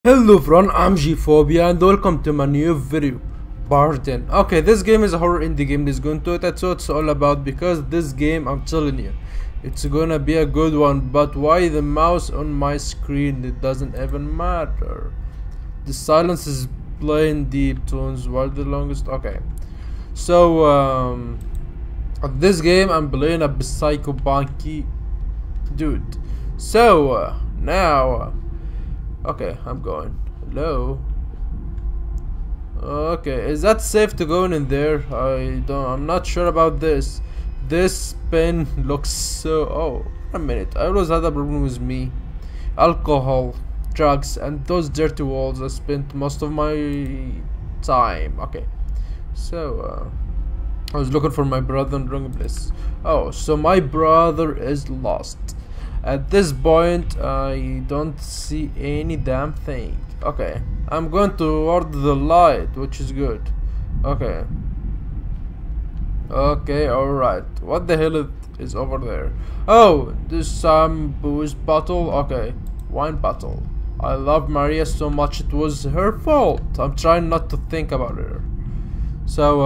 Hello everyone, I'm Gphobia and welcome to my new video. Barden. Okay, this game is a horror indie game. Let's go into it. That's what it's all about, because this game, I'm telling you, it's gonna be a good one. But why the mouse on my screen? It doesn't even matter. The silence is playing deep tones while the longest. Okay, so this game I'm playing a psycho bunky dude. So now. Okay, I'm going. Hello. Okay, is that safe to go in there? I'm not sure about this. This pen looks so. Oh, a minute. I always had a problem with me. Alcohol, drugs, and those dirty walls. I spent most of my time. Okay, so I was looking for my brother in the wrong place. Oh, so my brother is lost. At this point, I don't see any damn thing. Okay, I'm going toward the light, which is good. Okay. Okay, alright. What the hell is over there? Oh, this some booze bottle. Okay, wine bottle. I love Maria so much, it was her fault. I'm trying not to think about her. So,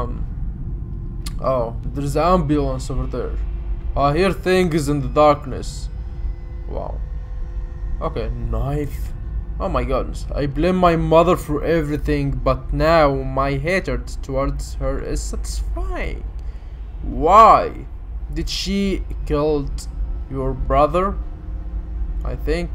oh, there's an ambulance over there. I hear things in the darkness. Wow. Okay, knife. Oh my goodness. I blame my mother for everything, but now my hatred towards her is satisfying. Why? Did she kill your brother? I think.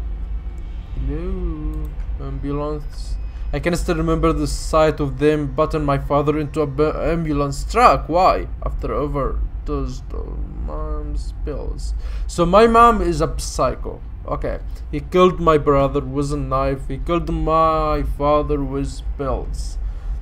Hello, ambulance. I can still remember the sight of them putting my father into an ambulance truck. Why? After overdose mom's pills. So my mom is a psycho. Okay, he killed my brother with a knife. He killed my father with pills.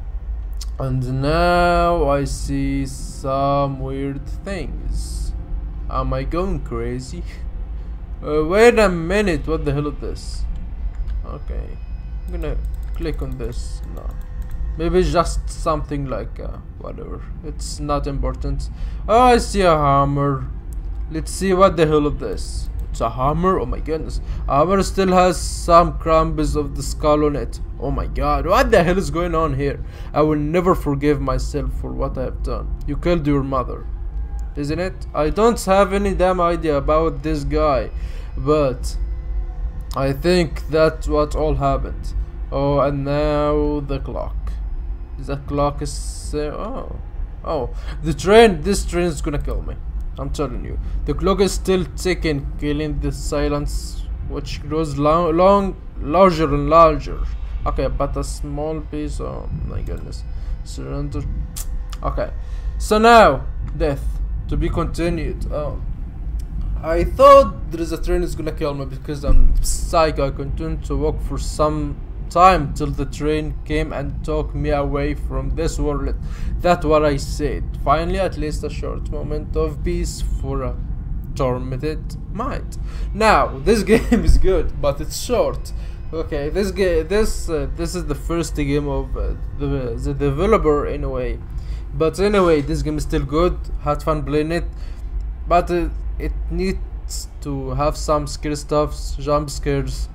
And now I see some weird things. Am I going crazy? Wait a minute. What the hell is this? Okay, I'm gonna click on this. No, maybe it's just something like whatever, it's not important. Oh, I see a hammer. Let's see what the hell is this. It's a hammer. Oh my goodness, a hammer still has some crumbs of the skull on it. Oh my god, what the hell is going on here? I will never forgive myself for what I have done. You killed your mother, isn't it? I don't have any damn idea about this guy, but I think that's what all happened. Oh, and now the clock. The clock is oh, the train. This train is gonna kill me, I'm telling you. The clock is still ticking, killing the silence, which grows larger and larger. Okay, but a small piece. Oh my goodness. Surrender. Okay, so now death to be continued. Oh, I thought there is a train is gonna kill me because I'm psycho. I continued to walk for some time till the train came and took me away from this world. That's what I said. Finally, at least a short moment of peace for a tormented mind. Now this game is good, but it's short. Okay, this is the first game of the developer anyway. But anyway, this game is still good. Had fun playing it, but it needs to have some scary stuff, jump scares.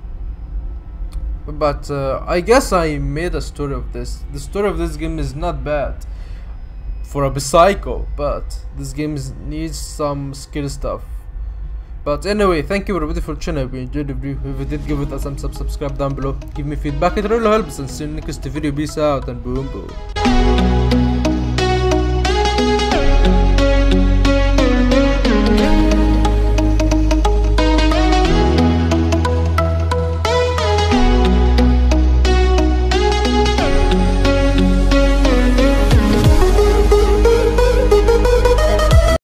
But I guess I made a story of this. The story of this game is not bad for a psycho, but this game needs some skill stuff. But anyway, thank you everybody for tuning in. If you enjoyed the video, if you did, give it a thumbs up, subscribe down below, give me feedback, it really helps, and see you in the next video. Peace out and boom boom.